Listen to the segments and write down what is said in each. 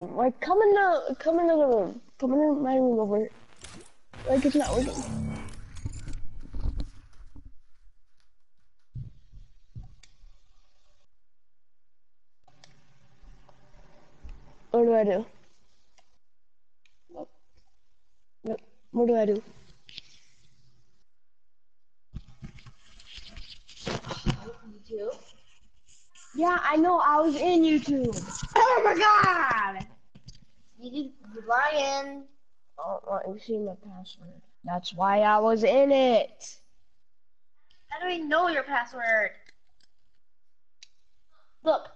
Like, come in the room. Come in my room over. Like, it's not working. What do I do? Yep. What do I do? YouTube? Yeah, I know. I was in YouTube. Oh my god! You're lying. Oh, well, you see my password. That's why I was in it. How do I know your password? Look.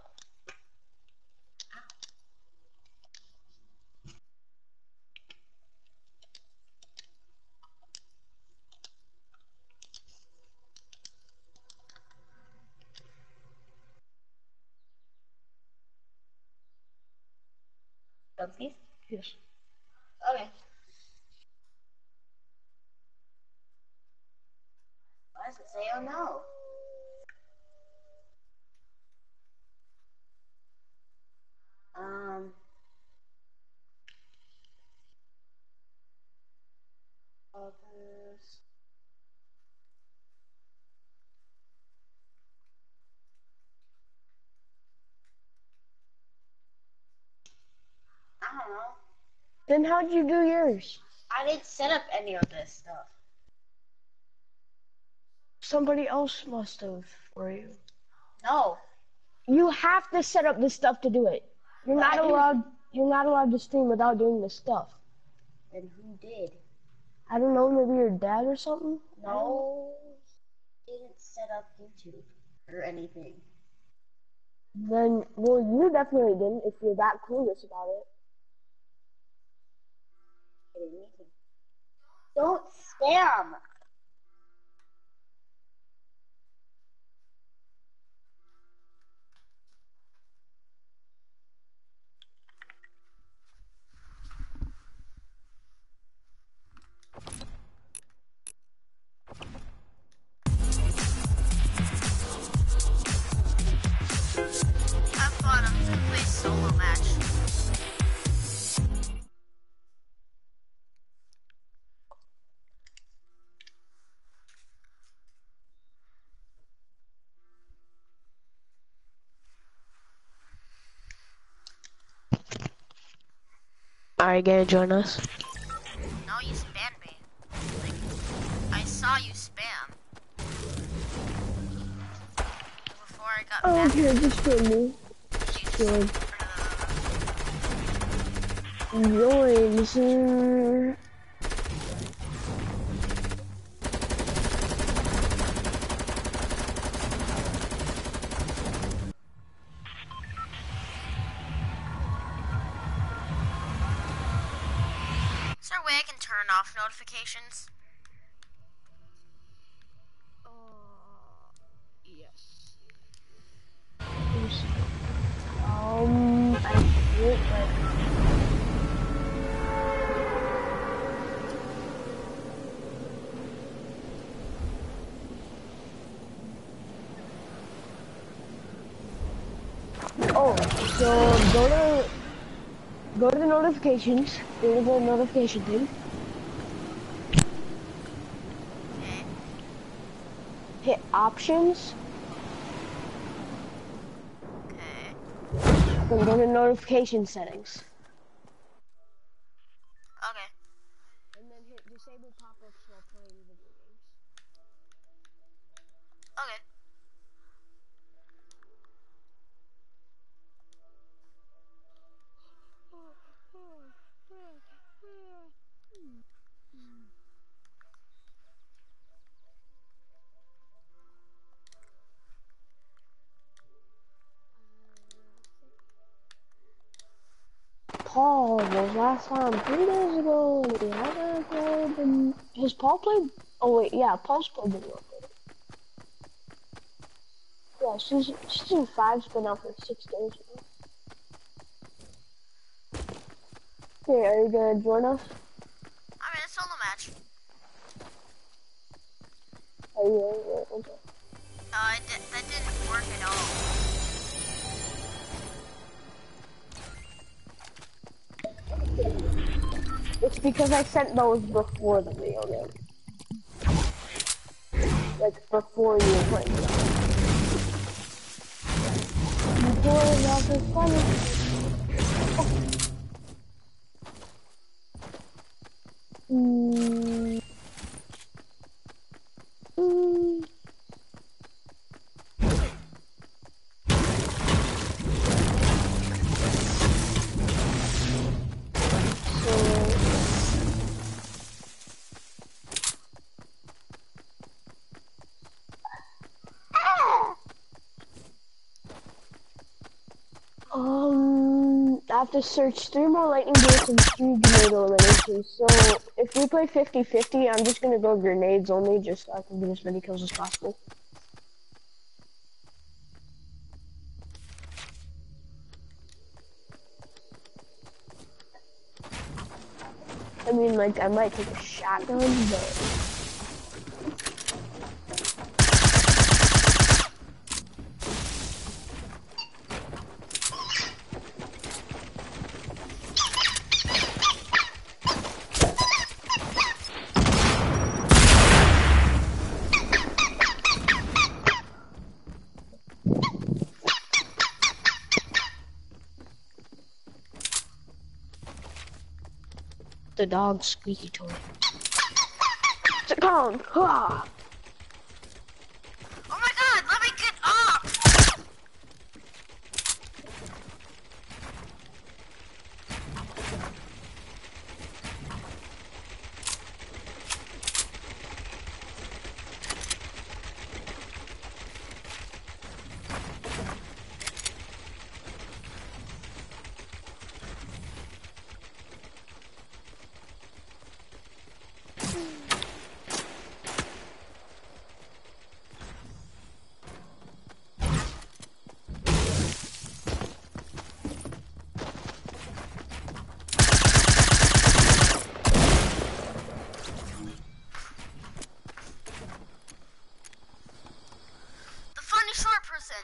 Oopsies. Yes. Okay. Why does it say oh no? Others. I don't know. Then how'd you do yours? I didn't set up any of this stuff. Somebody else must have for you. No. You have to set up this stuff to do it. You're But not I didn't. allowed. You're not allowed to stream without doing this stuff. Then who did? I don't know. Maybe your dad or something. No. Didn't set up YouTube or anything. Then, well, you definitely didn't. If you're that clueless about it. Don't spam. Have fun. I'm just gonna play a solo match. Are you gonna join us? No, you spammed me. Like, I saw you spam. Before I got Oh, back. here, just join me. Join. Join, sir. Is there a way I can turn off notifications? Yes. I did, but... Oh, so go to the notifications. Go to the notification thing. Okay. Hit options. Okay. Then go to notification settings. Okay. And then hit disable pop-ups while playing video games. Okay. Paul was last time 3 days ago. And he hasn't played. Has Paul played? Oh wait, yeah, Paul's played the world. Yeah, season 5's been out for 6 days now. Okay, are you gonna join us? I'm in a solo match. Are you? Okay. That didn't work at all. It's because I sent those before the video game. Like, before you were playing it. Before that was funny. Mm. Mm. I have to search 3 more lightning bolts and 3 grenade eliminations. So if we play 50-50, I'm just gonna go grenades only, just so I can get as many kills as possible. I mean, like, I might take a shotgun, but... The dog's squeaky toy. Sit down! Ah! Oh my god, let me get up! The funny short person.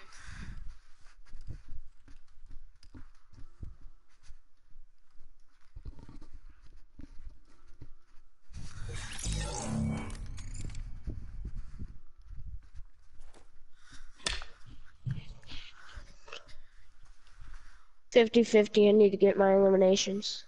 I need to get my eliminations.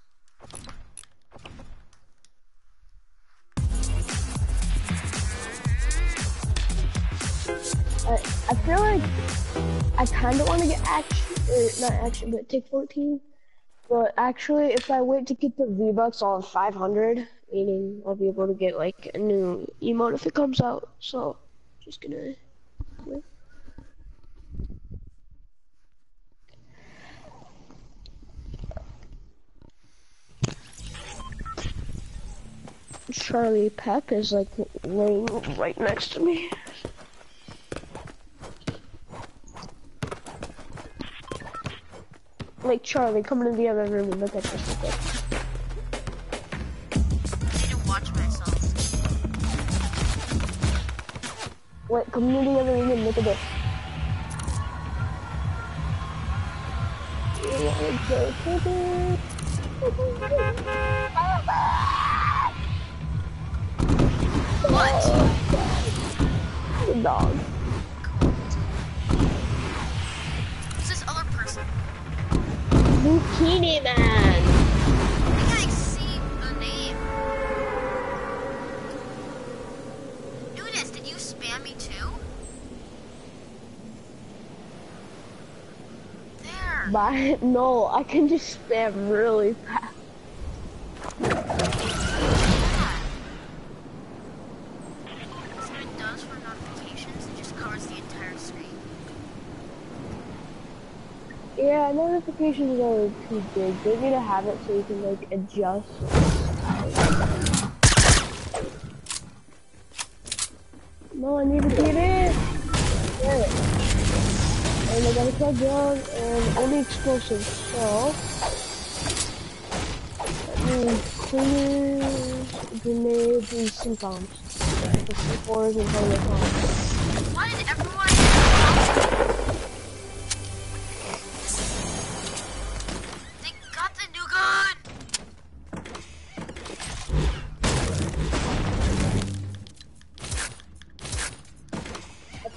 I feel like I kind of want to get action, or not action, but take 14. But actually, if I wait to get the V-Bucks on 500, meaning I'll be able to get like a new emote if it comes out. So, just gonna wait. Charlie Pep is like laying right next to me. Like Charlie, come into the other room and look at this. I need to watch myself. Wait, come into the other room and look at this. What? The dog. Who's this other person? Bikini Man. I can't see the name. Nunes, did you spam me too? There. But no, I can just spam really fast. So it does for notifications, it just covers the entire screen. Yeah, notifications are too big. They need to have it so you can like adjust. No, I need to get in. Get it. And I got a club gun and only explosives. So that means cleaners, grenades, and sync bombs. The C4s and helmet bombs. Why did everyone... They got the new gun!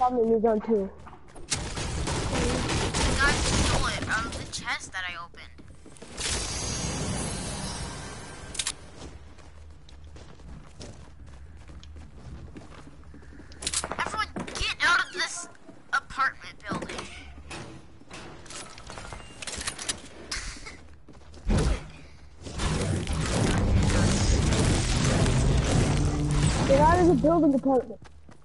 got me a new gun too. The guy stole it out of the chest that I opened. Everyone, get out of this apartment building. Get out of the building apartment.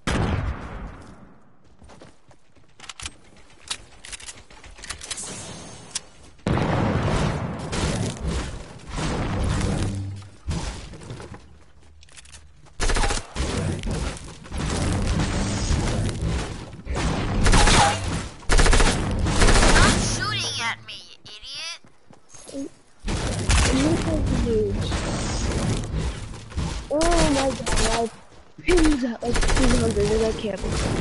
Stop shooting at me, you idiot. Oh my god, I pinged at like 200 and I can't believe it.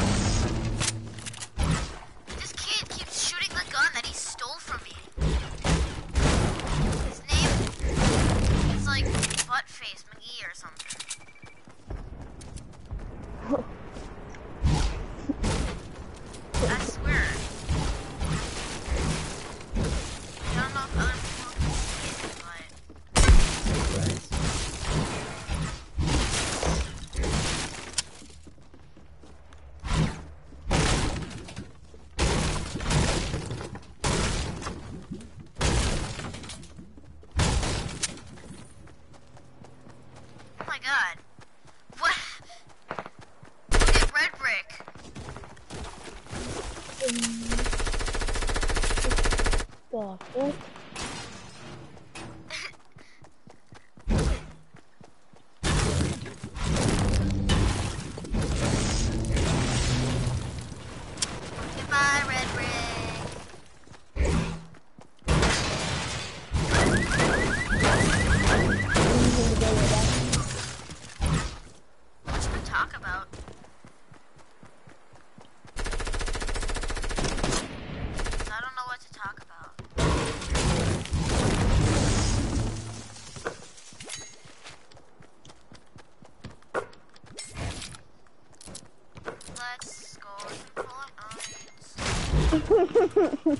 This kid keeps shooting the gun that he stole from me. His name is like Buttface McGee or something. I swear. I don't know if other people can see it, but... Oh my god. What? Look at Red Brick. The fuck? Goodbye, Red Brick. What should we talk about? 'Cause I don't know what to talk about. Let's go to Fortnite.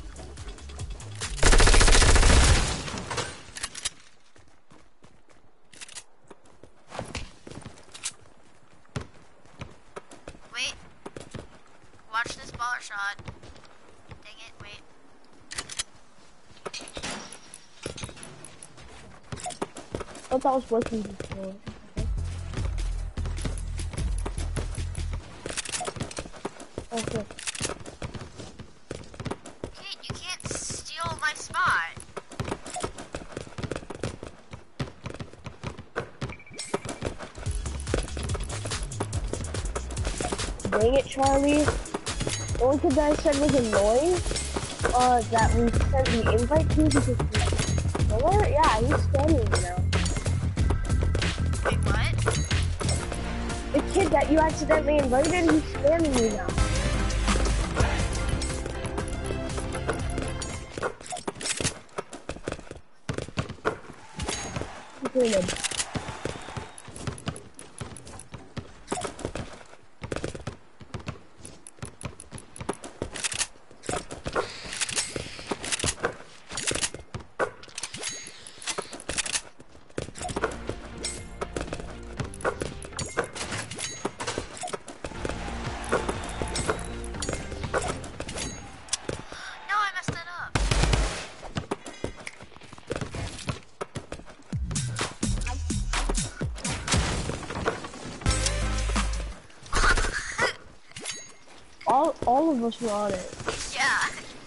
Wait. Watch this baller shot. Dang it, wait. I thought I was working before. Okay. Kid, you can't steal my spot. Dang it, Charlie. The only kid that I said was annoying, that we sent the invite to because he... Yeah, he's standing now. Wait, what? The kid that you accidentally invited, he's spamming me now. He's doing it. No, I messed it up. All of us were on it. Yeah.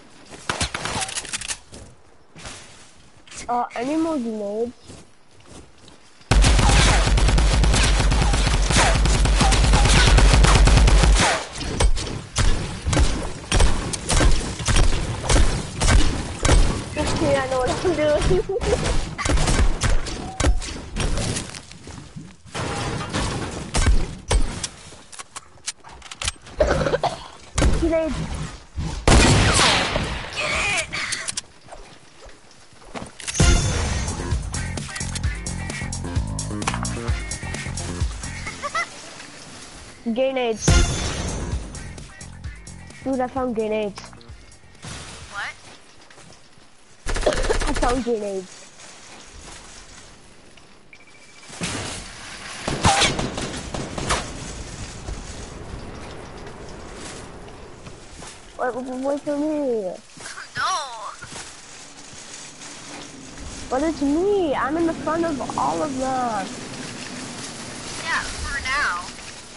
Any more grenades? Okay, I know what I'm doing. Grenades. Grenades. Dude, I found grenades. What? I found grenades. Wait for me. No. But it's me. I'm in the front of all of them. Yeah, for now.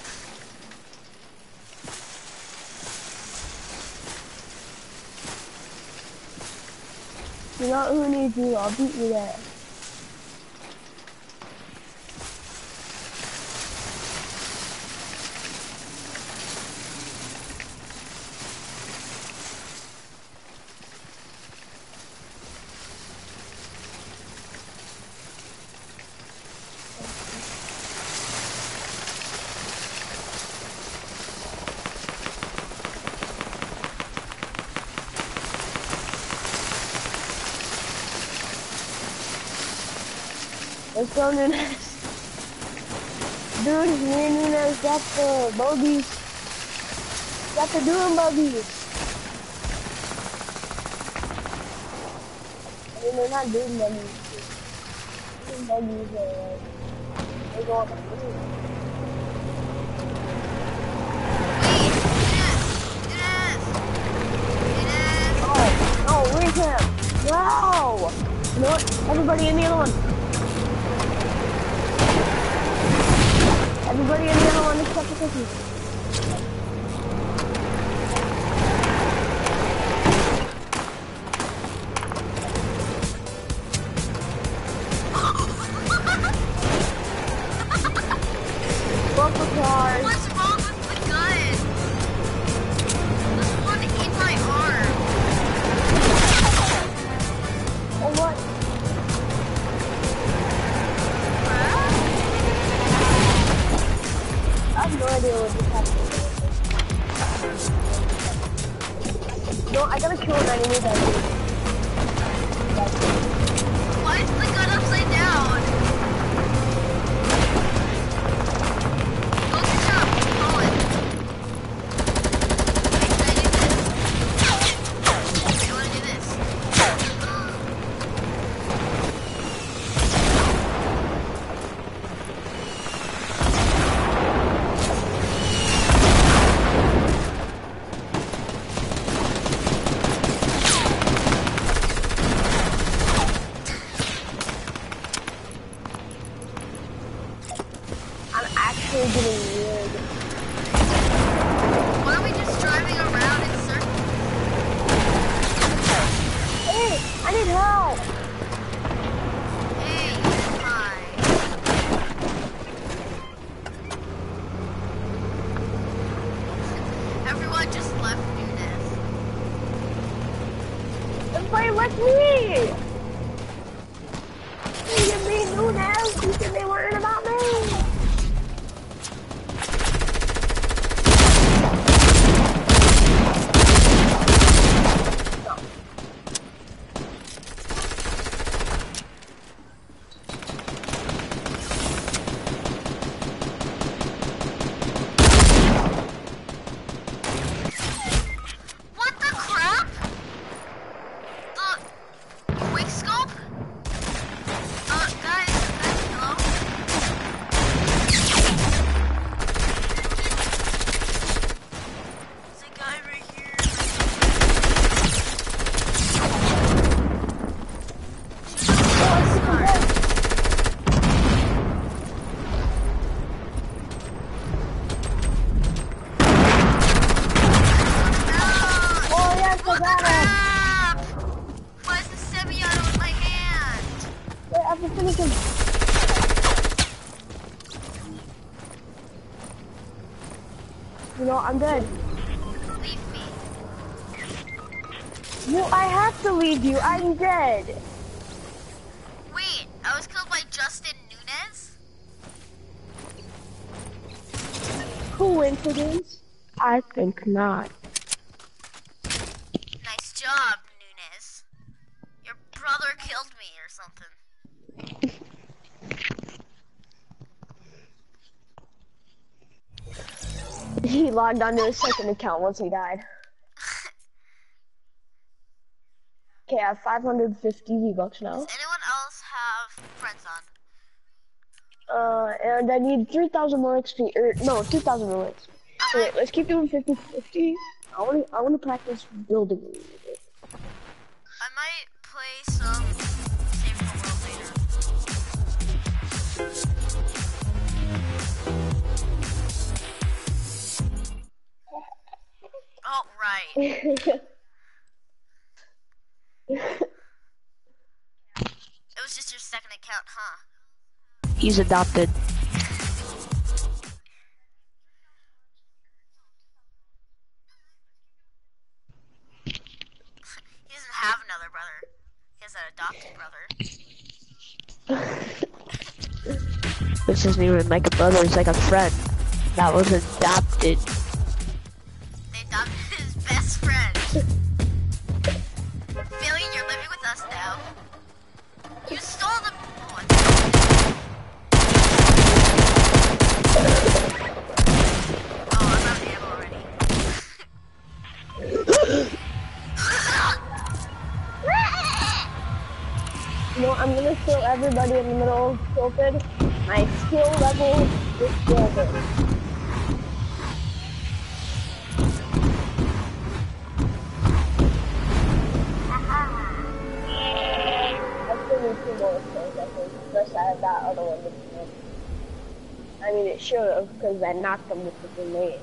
You know who needs you? I'll beat you there. Let's go, Nunes. Dude, me and Nunes got the bogeys. Got the doing bogeys. I mean, they're not doing bogeys. Doing bogeys are like, they go on the moon. Oh, no, where's him? No! You know what? Everybody in the other one. Everybody in the other one except the cookies. Bumper cars. What's wrong with the gun? There's one in my arm. Oh, what? I have no idea what just happened. No, I gotta kill an enemy that Why is the gun upside down? Oh, good job. Colin. I want to do this. I'm actually getting weird. Why are we just driving around in circles? Hey, I need help! Hey, hi. Everyone just left Nunes. Everybody left me! You give me Nunes, you said they weren't about me! What the crap? The quick scope? Guys, hello? There's a guy right here. Oh yes, I What the got him! crap? Why is the semi-auto in my hand? Wait, I have to finish him. You know, I'm dead. Leave me. Well, I have to leave you, I'm dead. Wait, I was killed by Justin Nunes? Coincidence? I think not. Nice job, Nunes. Your brother killed me or something. He logged onto his second account once he died. Okay, I have 550 V-Bucks Does now. anyone else have friends on? And I need 3,000 more XP, or no, 2,000 more XP. So wait, let's keep doing 50-50. I wanna practice building a little bit. I might play some Save the World later. Oh, right. It was just your second account, huh? He's adopted. He doesn't have another brother. He has an adopted brother. This isn't even like a brother, it's like a friend that was adopted. They adopted his best friend. Billy, you're living with us now. You stole the... Oh, I'm out of ammo already. You know, I'm gonna show everybody in the middle of Cupid my skill level with builder. I still need 2 more skills, I think, plus I have that other one. I mean, it should have, because I knocked him with the grenade.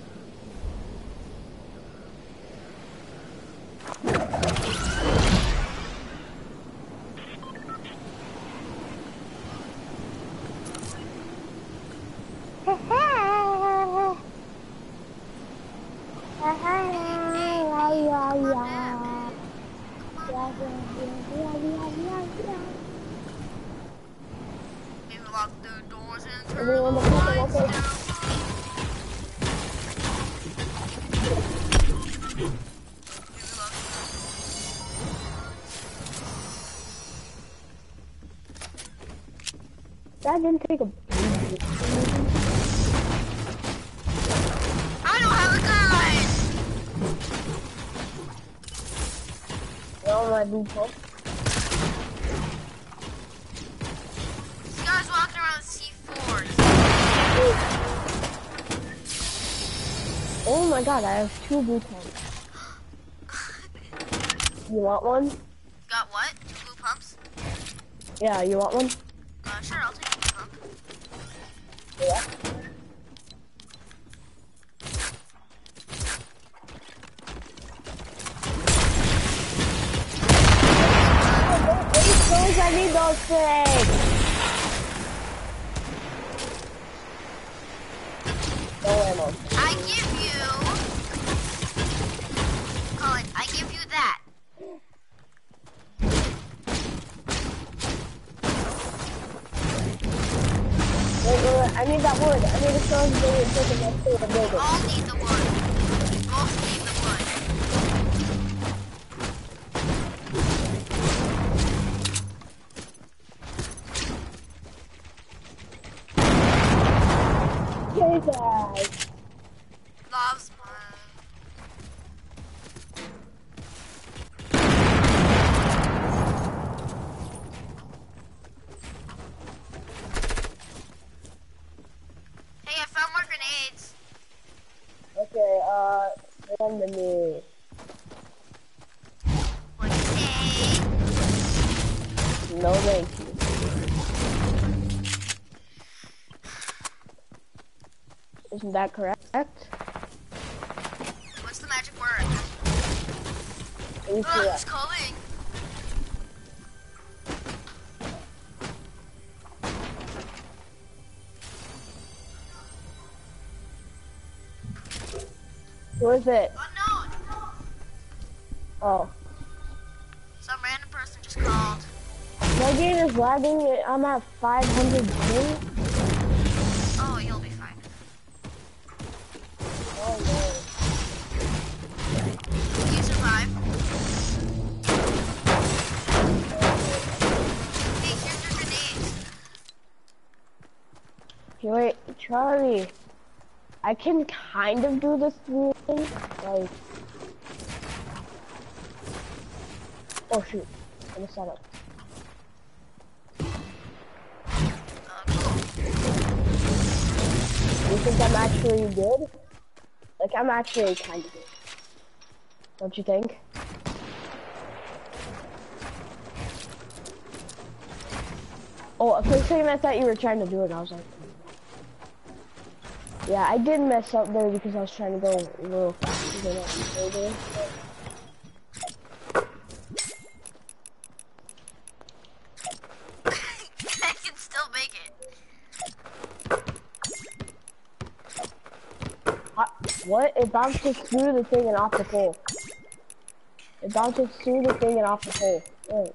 We lock the doors and turn Everyone, the the fucking lights okay. down. That didn't take a... I don't have a gun! Oh, my blue pump. This guy's walking around with C4s. Oh my god, I have 2 blue pumps. You want one? Got what? 2 blue pumps? Yeah, you want one? Sure, I'll take a blue pump. Yeah. I need those things! No ammo. I give you... Colin, I give you that. Wait, I need that wood. I need a strong blade to take it to the We building. all need the wood. We both need the wood. Okay, guys. Loves mine. Hey, I found more grenades. Okay, send me. Like, hey. No thank you. Isn't that correct? What's the magic word? Incorrect. It's calling. Where is it? Unknown. Oh. Some random person just called. My game is lagging. I'm at 500 ping. Oh, you'll be fine. Oh no. You survive. Hey, here's your grenades. Okay, wait, Charlie. I can kind of do this thing, like... Oh shoot, I'm gonna set up. Cool. You think I'm actually good? Like, I'm actually kind of good. Don't you think? Oh, for a second I thought you were trying to do it, I was like... Yeah, I did mess up there because I was trying to go a little faster than I usually do. I can still make it. What? It bounces through the thing and off the pole. It bounces through the thing and off the pole. Wait.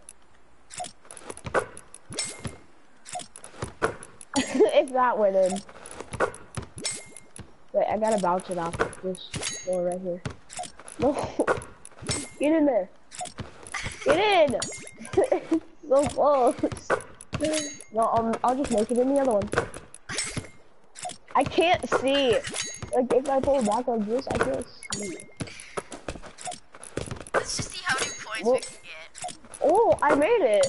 If that went in. Wait, I gotta bounce it off this floor right here. No! Get in there! Get in! So close! No, I'll just make it in the other one. I can't see! Like, if I pull back like this, I can't see. Let's just see how many points Well, we can get. oh, I made it!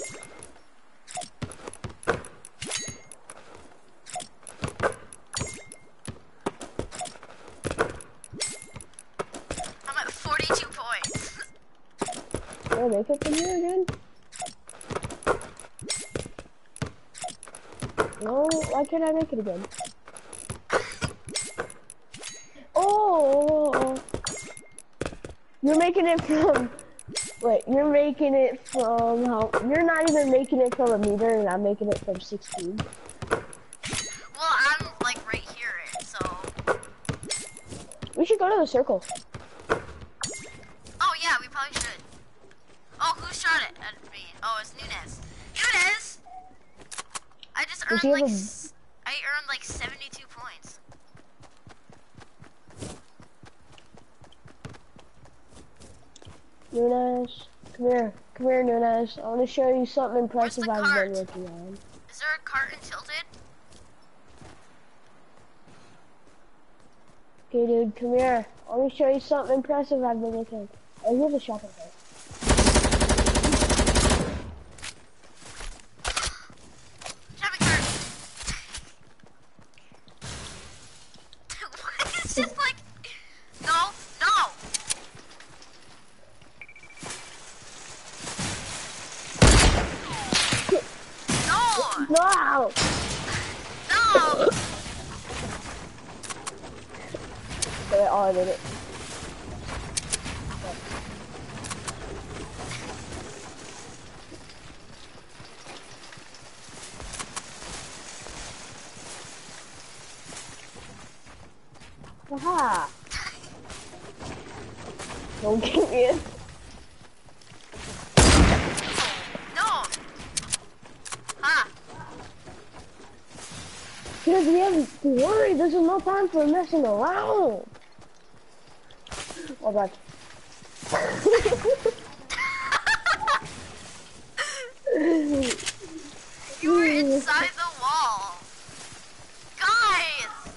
I'm at 42 points. Can I make it from here again? No, why can't I make it again? Oh! You're making it from... Wait, you're making it from how... You're not even making it from a meter, and I'm making it from 16. Well, I'm like right here, so... We should go to the circle. Oh yeah, we probably should. Oh, who shot it at me? Oh, it's Nunes. Nunes! I just Does earned he have like... a- I earned like 72 points. Nunes, come here. Come here, Nunes. I want to show you something Where's impressive the I've cart? been working on. Is there a cart in Tilted? Okay, dude, come here. I want to show you something impressive I've been working on. Oh, here's a shopping cart. Shopping cart! What? It's just like... No, no! No! No! No! Okay, oh, I did it. Haha! Don't get me in. No! Ha! Because we have to worry, there's no time for messing around. Oh, God. You were inside the wall. Guys!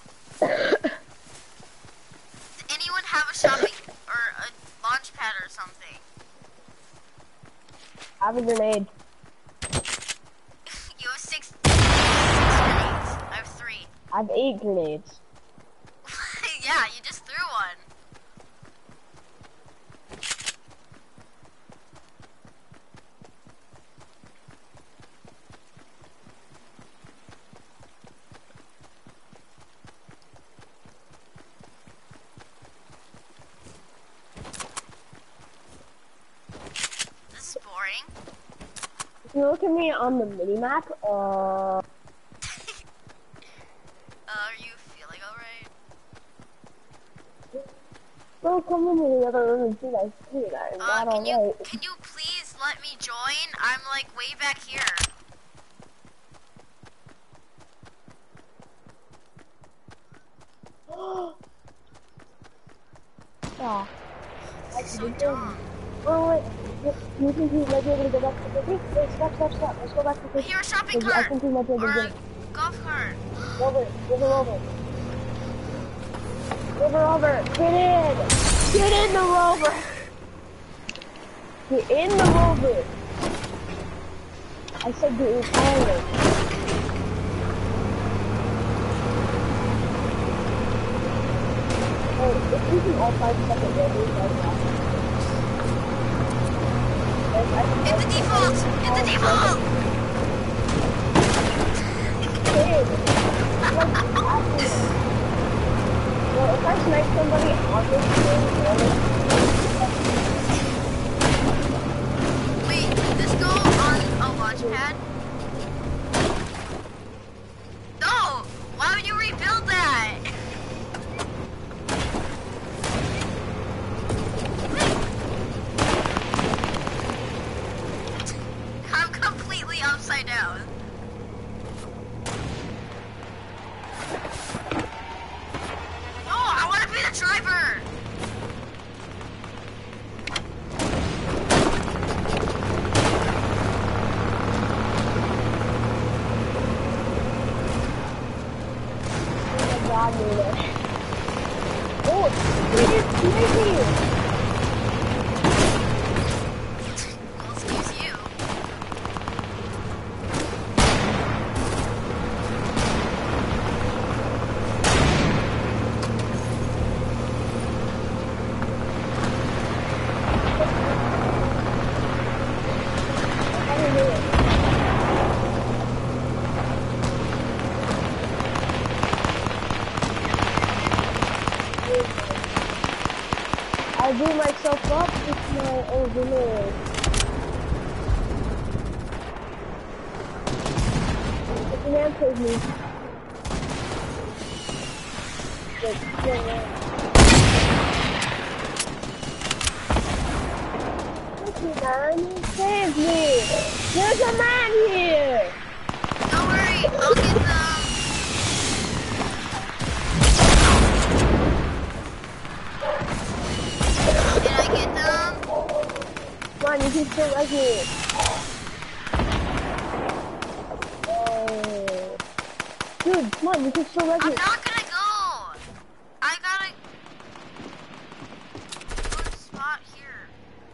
Does anyone have a shopping or a launch pad or something? I have a grenade. You have six grenades. I have 3. I have 8 grenades. Yeah, you just threw one. This is boring. If you look at me on the mini-map, Are you feeling alright? don't come into the other room and see that shit. I'm not alright. Can you please let me join? I'm like way back here. Yeah. This is so dumb. Oh, wait. You think he might be able to go back to the quick? Wait, stop. Let's go back to the Here, a shopping I cart. think he might be able to Or get a it. golf cart. Over. Get in! Get in the rover! Get in the rover. I said get in Tyler. Oh, if we can all 5-second rovers, that's awesome. Hit the default! Hit the default! Kid, like, well, if I snipe somebody on this thing, Wait, did this go on a launch pad? No! Why would you rebuild that? I'm completely upside down. No, I want to be the driver! God, Nina. Oh, it's sniping! Well, excuse you. I don't know. I blew myself up with my overlord. The man saved me. Like, yeah. Thank you, man. You saved me. There's a man here. Don't worry, I'll get them. Did I get them? Come on, you can still like me. Dude, come on, you can still like I'm me. not gonna go. I gotta good spot here.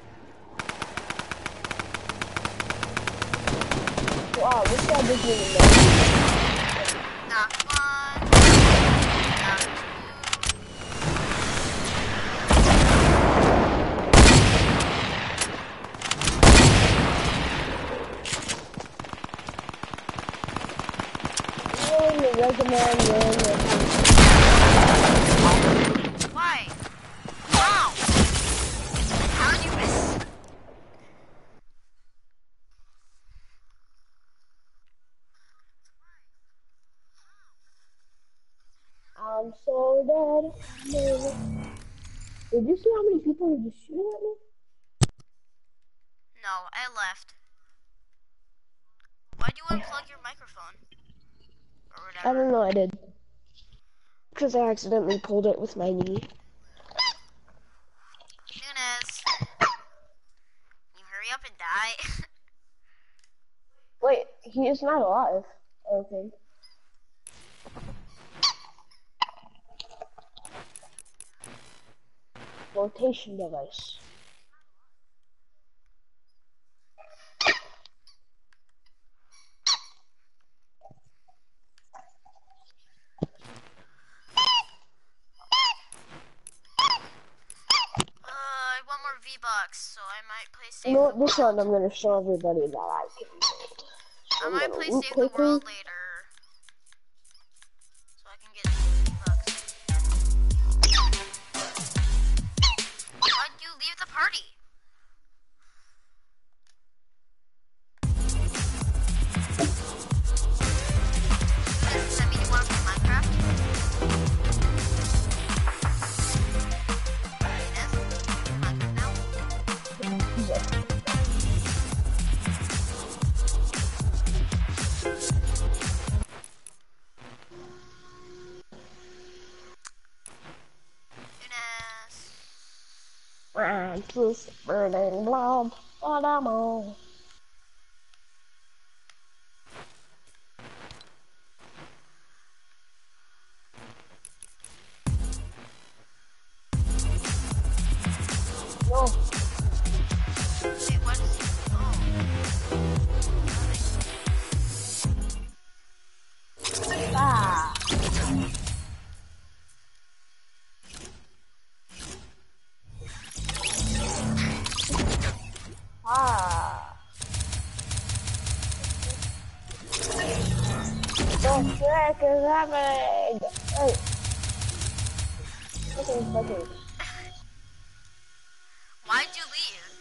Wow, this guy doesn't even know. Knock one. Knock two. There's a man there. Why? Wow. How'd you miss? I'm so dead. Did you see how many people were just shooting at me? No, I left. Why'd you unplug your microphone? Or whatever. I don't know, I did. Because I accidentally pulled it with my knee. Nunes. You hurry up and die. Wait, he is not alive. Okay. Flotation device. I want more V-Bucks, so I might play Save You know the what? This round World. I'm going to show everybody that I can build. I I'm might gonna play loot Save the quickly. World later. So I can get V-Bucks. Why'd you leave the party? Does that mean you want to play Minecraft? Yes? Minecraft now? Nunes. Francis burning blood, but I'm all. No. the frick is happening? Hey, okay. Why'd you leave?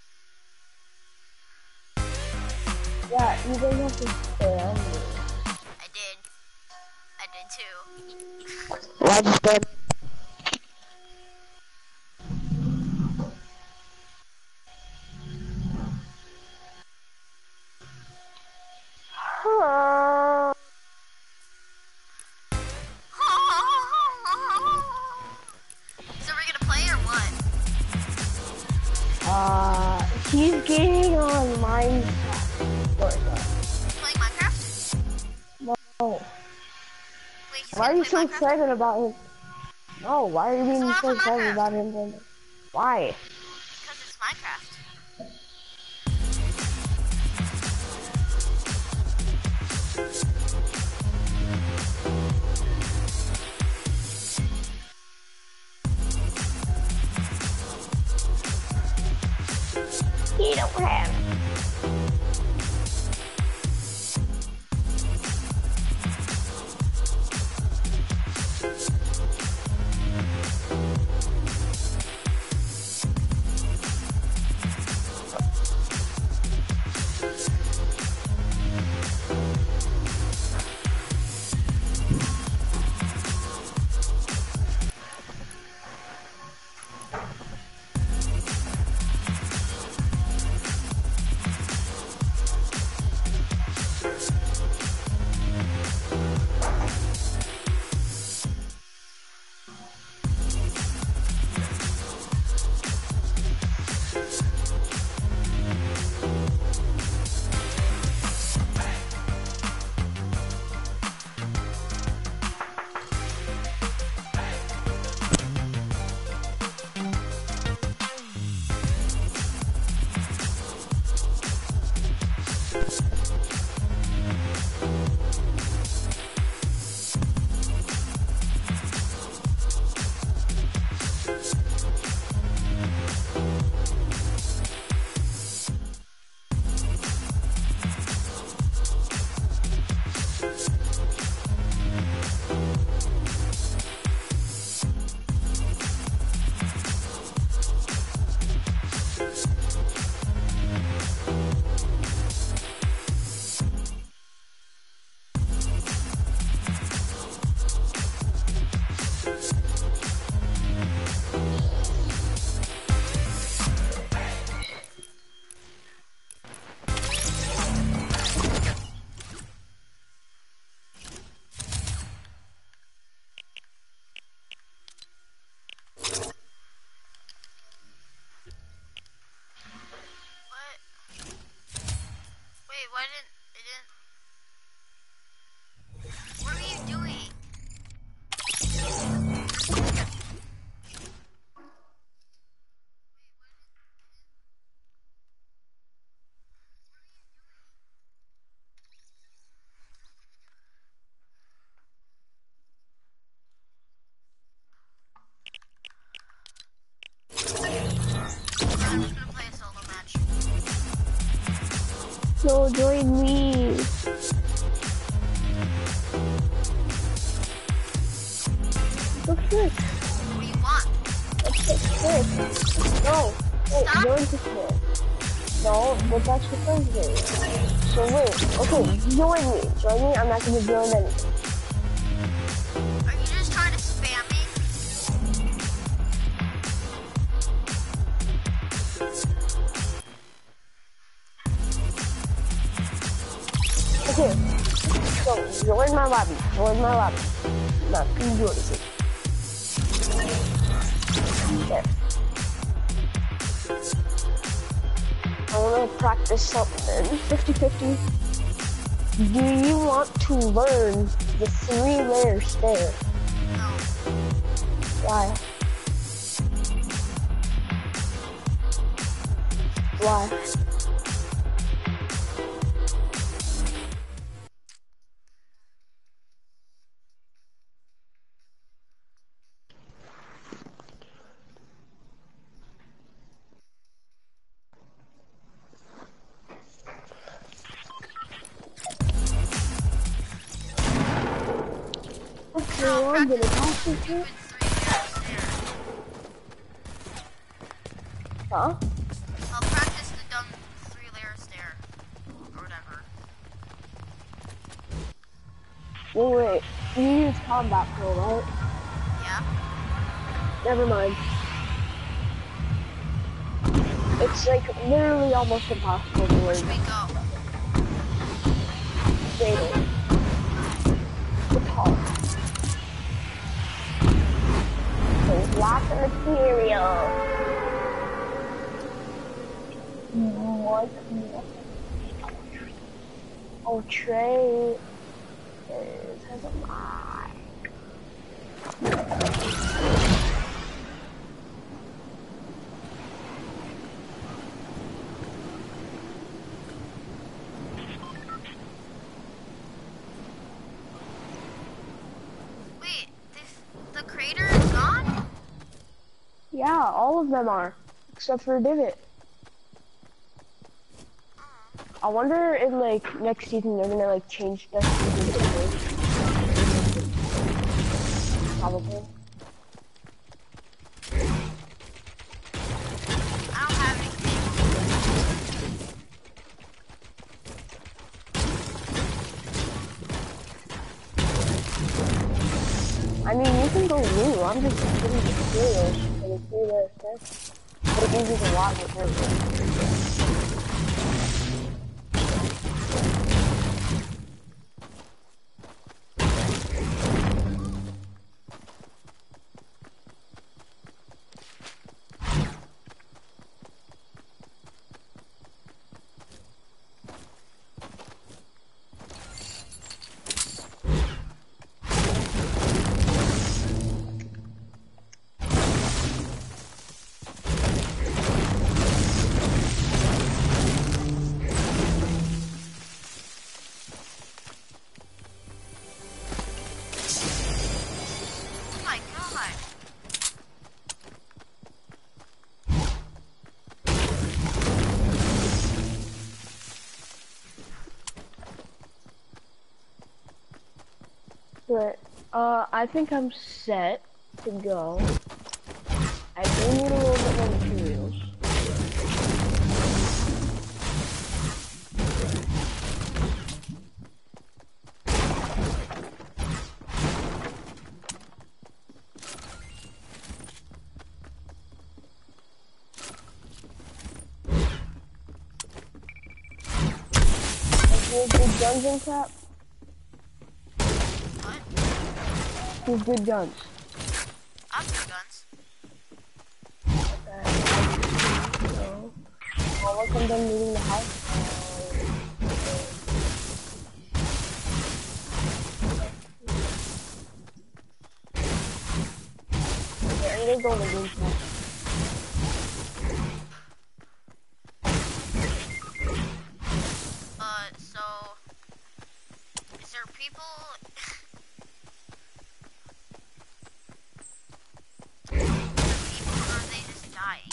Yeah, you don't have to spam me. I did. I did too. Why'd you spam? So we're gonna play or what? He's getting on Minecraft. Playing Minecraft? No. Wait, he's Why gonna are you play so Minecraft? excited about him? No, why are you Because I being wanna so play excited Minecraft. about him? Why? Because it's Minecraft. He don't have. What? Wait, why didn't it didn't what were you doing? I'm just gonna play a solo match. So join me. Look this. What do you want? Let's take this. No. Wait, Stop! join this one. No, but that's the first game. So wait, okay, join me. Join me, I'm not gonna join anything. Are you just trying to spam me? Okay, so join my lobby. Join my lobby. I'm not gonna do anything. There. I wanna practice something. 50-50. Do you want to learn the 3-layer stair? No. Why? Why? Here, I'll I'm gonna practice pass the this stupid shit. 3-layer stair. Huh? I'll practice the dumb 3-layer stair. Or whatever. Well, wait. You use combat pro, right? Yeah? Never mind. It's like literally almost impossible to Where learn should we go? dating. It's hard. There's lots of material. What? Oh, Trey has a mic. Wait, the crater is gone? Yeah, all of them are, except for Divot. Oh. I wonder in like next season they're gonna like change the season. Probably. I don't have anything. I mean, you can go new. I'm just getting materials for the 3-layer set. But it uses a lot of materials. Oh my god. But, I think I'm set to go. I do need a little bit more materials. Here's good guns and crap. What? Here's good guns. I have two guns. So, once I'm done moving the house, I'm gonna go in the green spot. So is there people or are they just dying?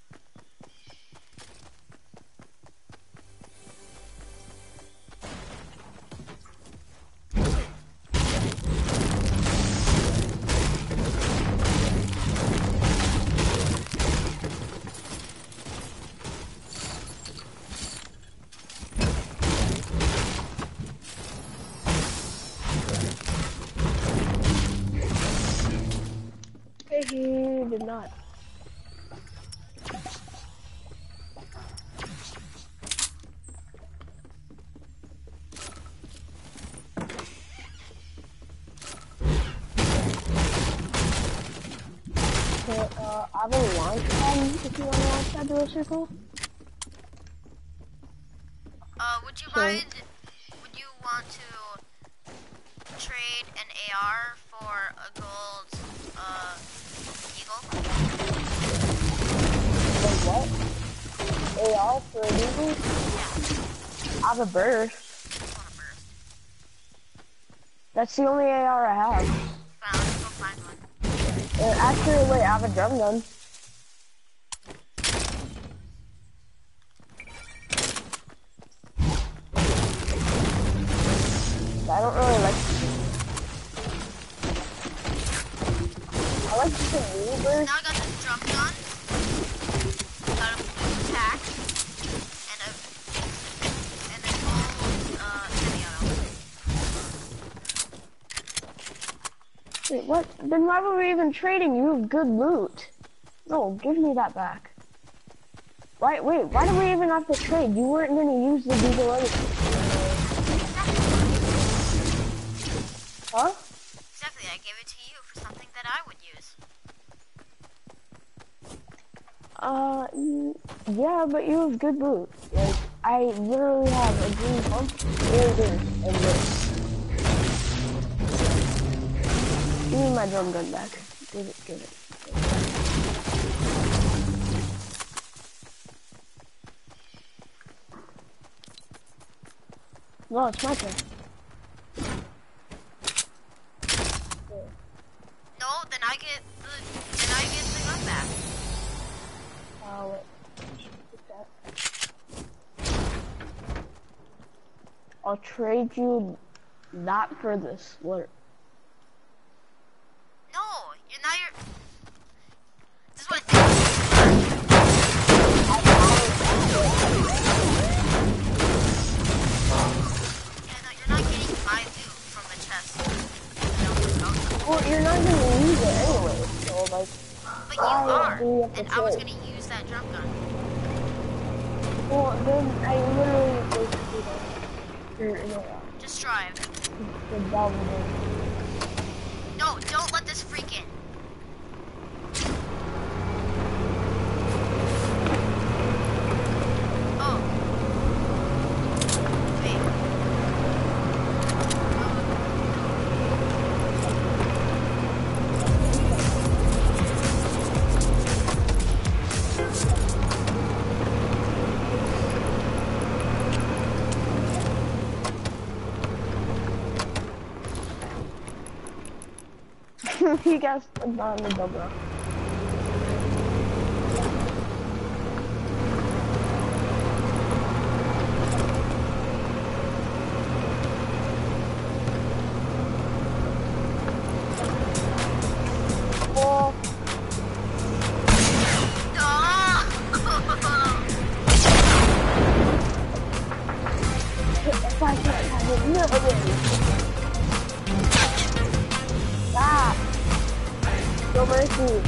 He did not. Okay, I have a launch pad if you want to launch pad to a circle. Would you So, mind, would you want to trade an AR for a gold, eagle? wait, what? AR for a eagle? Yeah, I have a burst. just want a burst. That's the only AR I have. Fine, let's go find one. Actually, wait, I have a drum gun. I don't really like. like just a mini burst. Now I got this drum gun. Got a blue tack. And a gold semi-auto. Wait, what? Then why were we even trading? You have good loot. No, give me that back. Wait, why do we even have to trade? You weren't gonna use the diesel anyway. Huh? Exactly, I gave it to you for something that I would use. Yeah, but you have good loot. Like, I literally have a green pump, air gun, and this. Give me my drum gun back. Give it. No, it's my turn. No, then I get the gun back. Wait. I'll trade you that for this. What? No, you're not your. This is what I Yeah, no, you're not getting my loot from the chest. Well, you're not gonna use it anyway, so like. But you are, and I was gonna use that drum gun. Well, then I literally basically Just drive. the double. No, don't let this freak in. Oh. Wait. You guys are on the double. Oh. If I can't have it, no way. Ah. No mercy.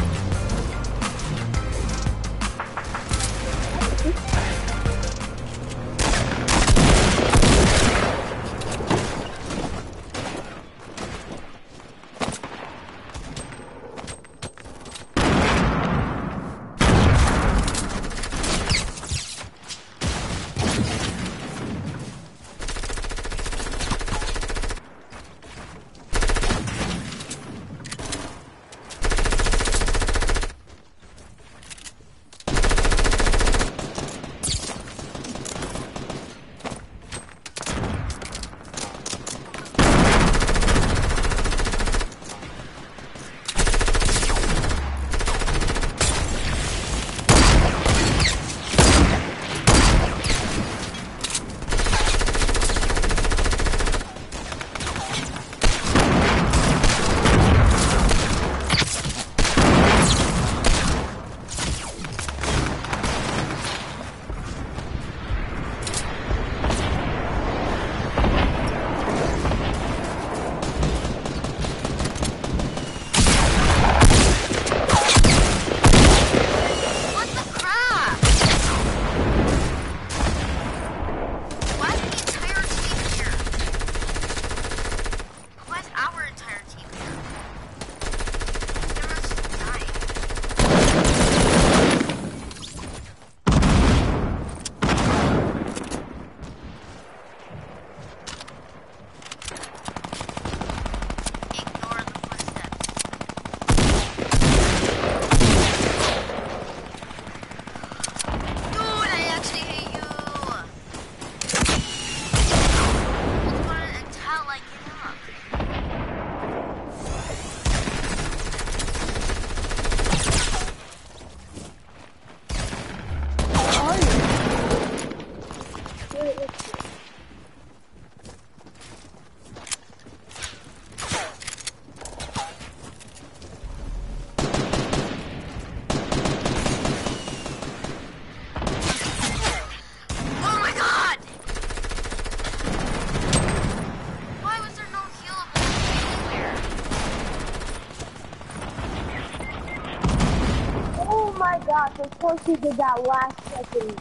Yes, of course he did that last second.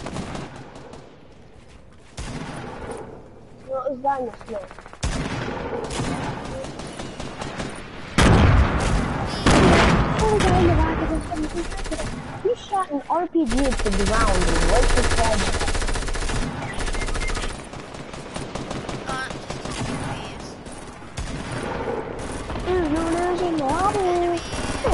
No, it was that in the smoke. Oh, guy in the back of the 17 seconds. He shot an RPG at the ground and right beside him. There's no news in the water. Oh.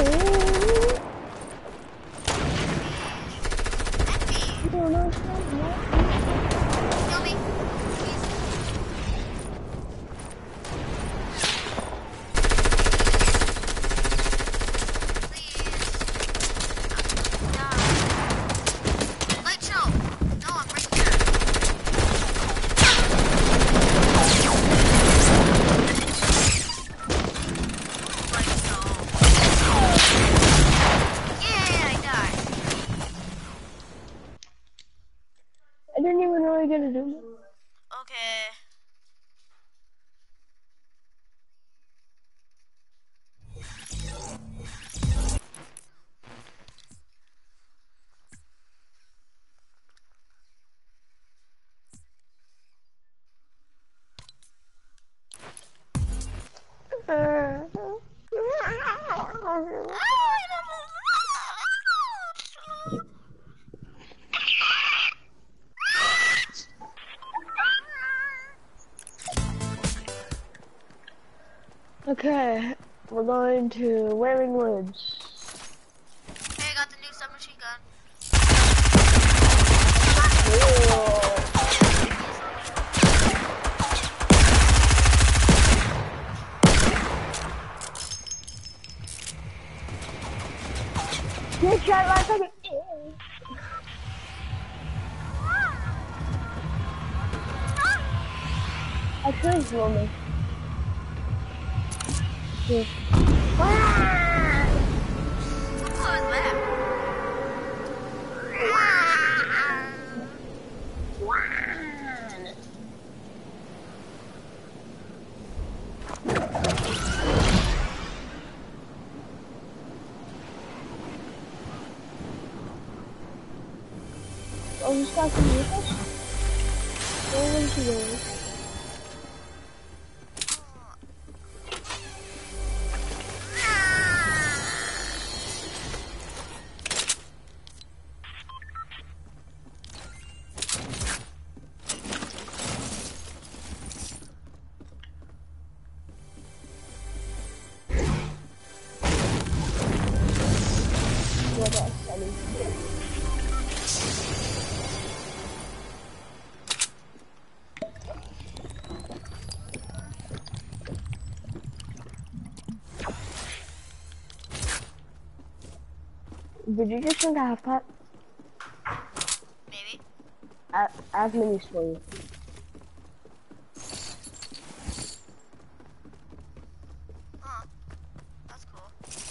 No, no, no, no. Kill me. Please. Yeah. Light show. No, I'm right here. Light show. Yeah, I died. I didn't even know what you're gonna do. Okay. Okay, we're going to Wearing Woods. Hey, I got the new submachine gun. Good shot last second. Actually, blow me. Yeah. What was that? Oh, you got some music? Where was he going? Yeah, that's funny. Did you just drink a half pot? Maybe. I have mini swings. Huh. That's cool.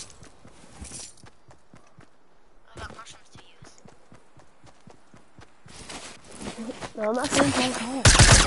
I got mushrooms to use. No, I'm not feeling so hard.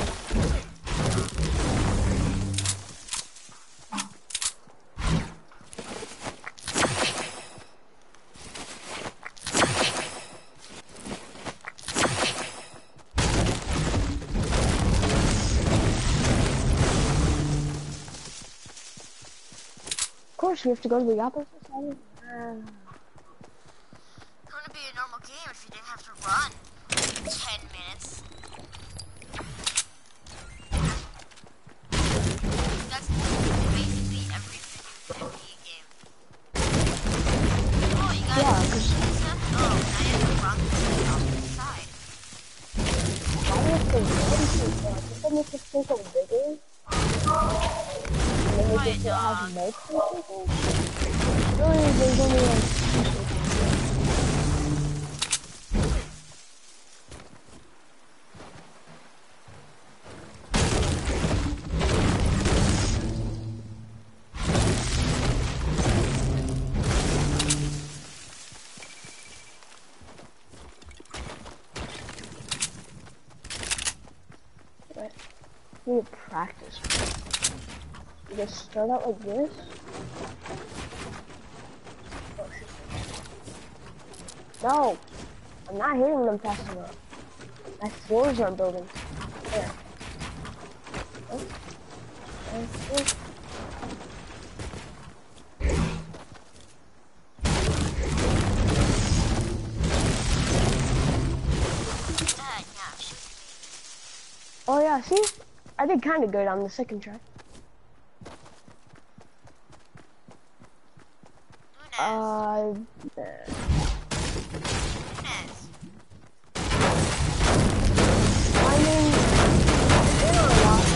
Of course, we have to go to the opposite side. It wouldn't be a normal game if you didn't have to run 10 minutes. That's basically every video game. Oh, you guys Yeah, see 'cause stuff? Oh, now you have to run to the opposite side. why do you have to run so far? Does that make the circle bigger? And then Quiet make it so it dog. has multiple circles? Really, there's only like 2 circles. Right. We need to practice. You just start out like this. Oh, shit. No, I'm not hitting them fast enough. My floors aren't building. There. Oh, oh. Yeah, shoot Oh yeah, see? I did kind of good on the second try. Nunes. Uh, Nunes. I mean, there are a lot.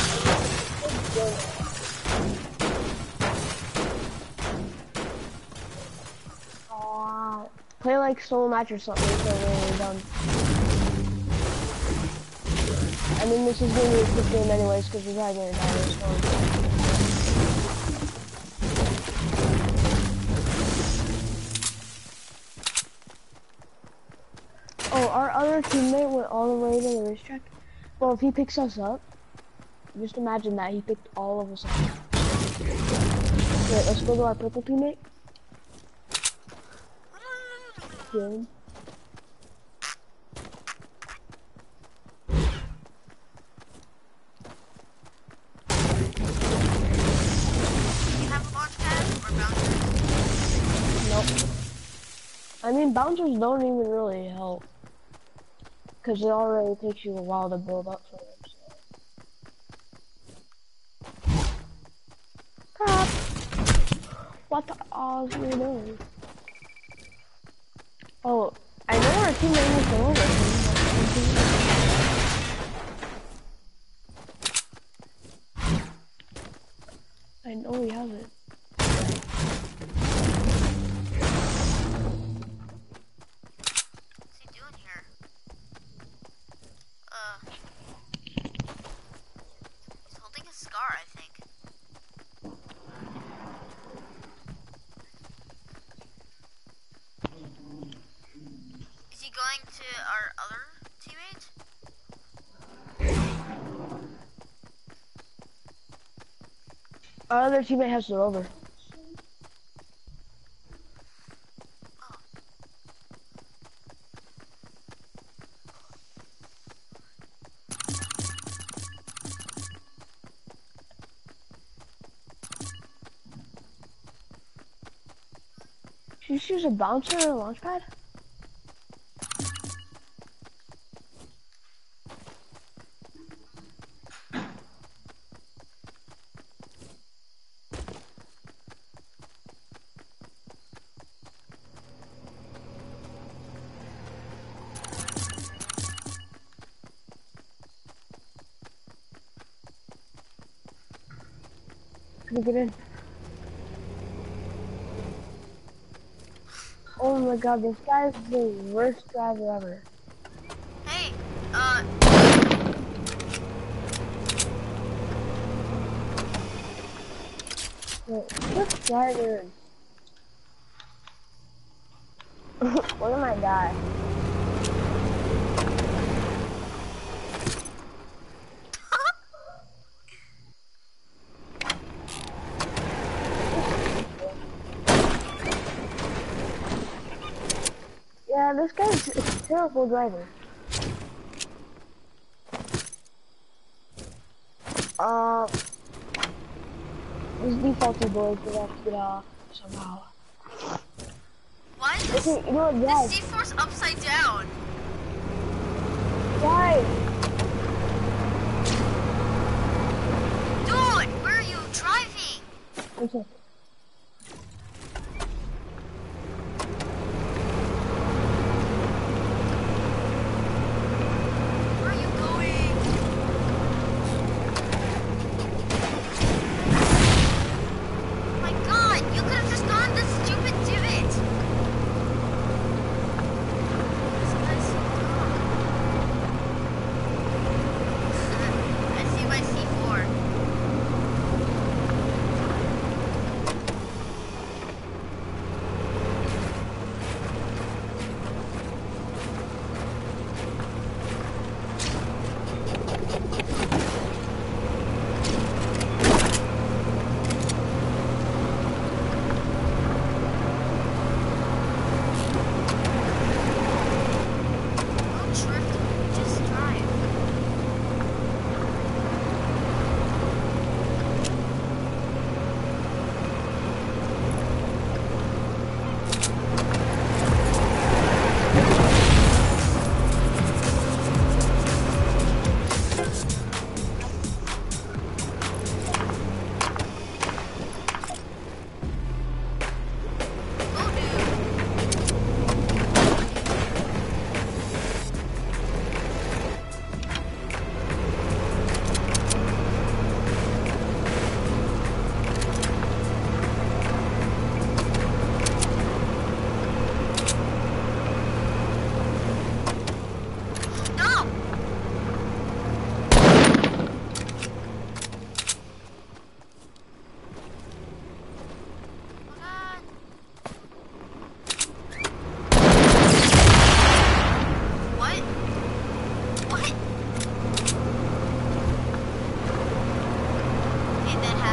Play like solo match or something until we're done. I mean, this is going to be a quick game anyways, because we're probably going to die this one. Oh, our other teammate went all the way to the racetrack. Well, if he picks us up, just imagine that he picked all of us up. Wait, let's go to our purple teammate. Good. You have a launch pad or bouncers? Nope. I mean, bouncers don't even really help. Because it already takes you a while to build up for them. So. Crap! What the odds are you doing? Oh, I know our teammate is over. I know he has it. What's he doing here? He's holding a scar, I think. Is he going to our other teammate? Our other teammate has the rover. Oh. Should you choose a bouncer or a launch pad? Can we get in? Oh my god, this guy is the worst driver ever. Hey, Wait, this driver. Look at my guy. Yeah, this guy's a terrible driver. He's defaulty boys, we have to get off somehow. why is this, Okay, you know what, guys? this C4's upside down? Guys! Dude, where are you driving? Okay. Where are you going? Oh my god, you could have just gone this stupid divot. This guy's so dumb. I see my C4.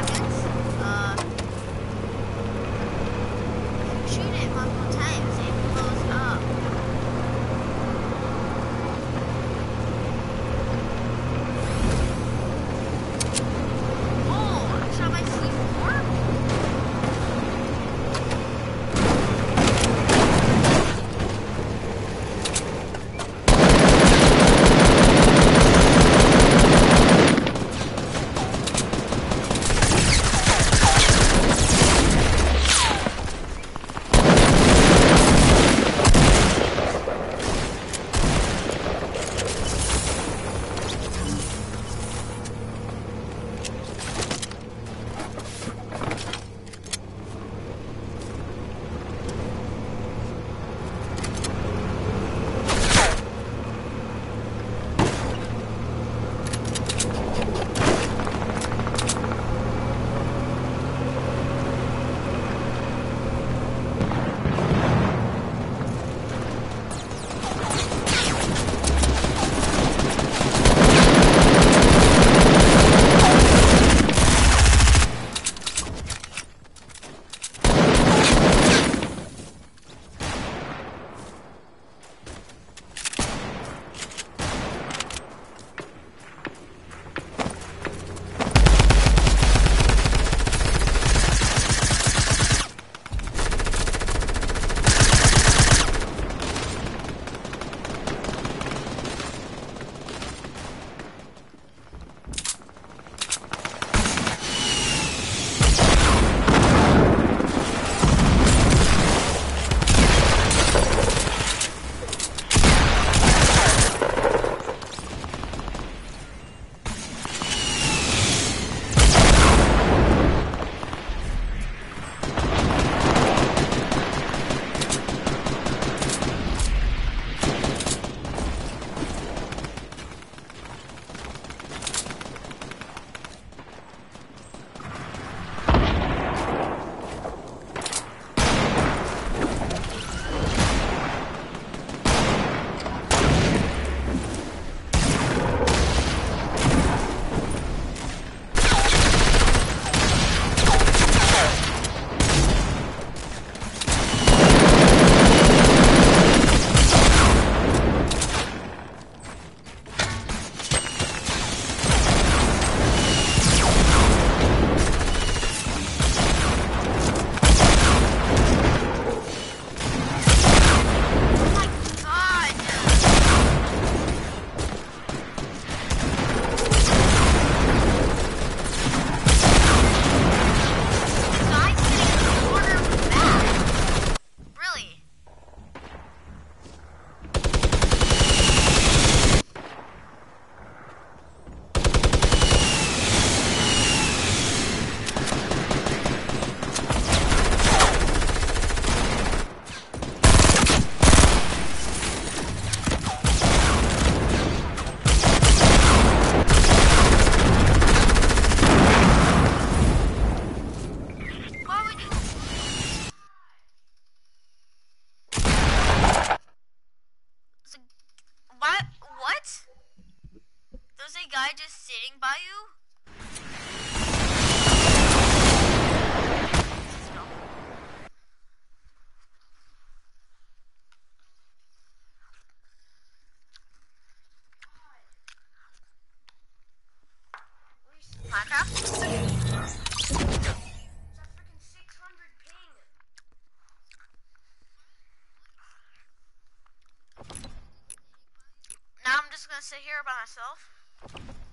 seconds. Shoot it multiple times, it blows up. Oh, I shot my C4? What? There's a guy just sitting by you? Minecraft? It's a freaking 600 ping. Now I'm just gonna sit here by myself.